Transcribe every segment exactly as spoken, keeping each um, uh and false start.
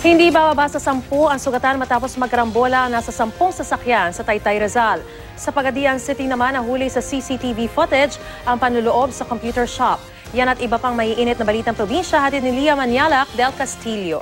Hindi bababa sa sampu ang sugatan matapos magkarambola nasa sampung sasakyan sa Taytay, Rizal. Sa Pagadian City naman nahuli sa C C T V footage ang panluloob sa computer shop. Yan at iba pang maiinit na balitang probinsya hatid ni Lia Manialac del Castillo.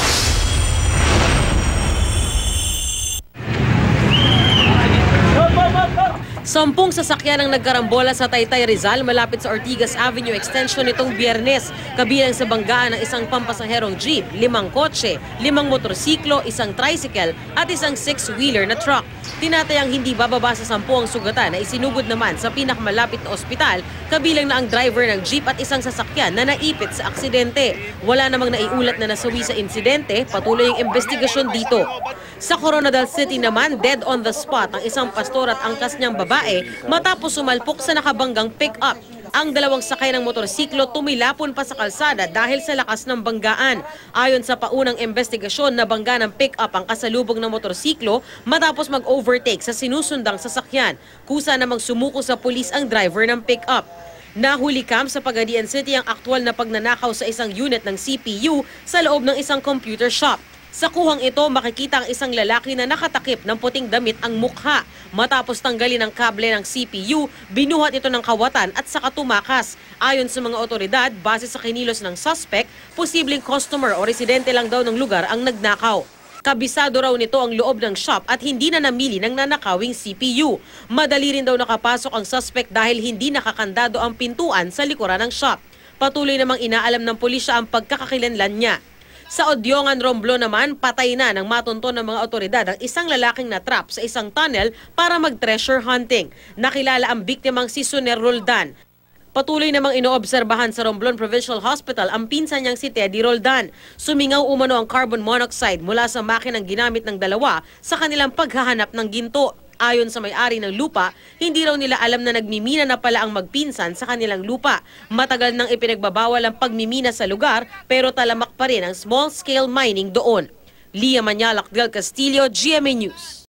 Sampung sasakyan ang nagkarambola sa Taytay, Rizal malapit sa Ortigas Avenue Extension nitong Biyernes. Kabilang sa banggaan ng isang pampasaherong jeep, limang kotse, limang motorsiklo, isang tricycle at isang six-wheeler na truck. Tinatayang hindi bababa sa sampu ang sugatan na isinugod naman sa pinakamalapit na ospital, kabilang na ang driver ng jeep at isang sasakyan na naipit sa aksidente. Wala namang naiulat na nasawi sa insidente, patuloy ang investigasyon dito. Sa Coronadal City naman, dead on the spot ang isang pastor at angkas niyang babae matapos sumalpok sa nakabanggang pick-up. Ang dalawang sakay ng motorsiklo tumilapon pa sa kalsada dahil sa lakas ng banggaan. Ayon sa paunang investigasyon, nabangga ng pick-up ang kasalubong ng motorsiklo matapos mag-overtake sa sinusundang sasakyan. Kusa namang sumuko sa pulis ang driver ng pick-up. Nahuli kam sa Pagadian City ang aktwal na pagnanakaw sa isang unit ng C P U sa loob ng isang computer shop. Sa kuhang ito, makikita ang isang lalaki na nakatakip ng puting damit ang mukha. Matapos tanggalin ang kable ng C P U, binuhat ito ng kawatan at saka tumakas. Ayon sa mga otoridad, base sa kinilos ng suspect, posibleng customer o residente lang daw ng lugar ang nagnakaw. Kabisado raw nito ang loob ng shop at hindi na namili ng nanakawing C P U. Madali rin daw nakapasok ang suspect dahil hindi nakakandado ang pintuan sa likuran ng shop. Patuloy namang inaalam ng pulisya ang pagkakakilanlan niya. Sa Odyongan, Romblon naman, patay na ng matunton ng mga otoridad ang isang lalaking natrap sa isang tunnel para mag-treasure hunting. Nakilala ang biktimang si Soner Roldan. Patuloy namang inoobserbahan sa Romblon Provincial Hospital ang pinsan niyang si Teddy Roldan. Sumingaw umano ang carbon monoxide mula sa makinang ginamit ng dalawa sa kanilang paghahanap ng ginto. Ayon sa may-ari ng lupa, hindi raw nila alam na nagmimina na pala ang magpinsan sa kanilang lupa. Matagal nang ipinagbabawal ang pagmimina sa lugar pero talamak pa rin ang small-scale mining doon. Lia Manialac del Castillo, G M A News.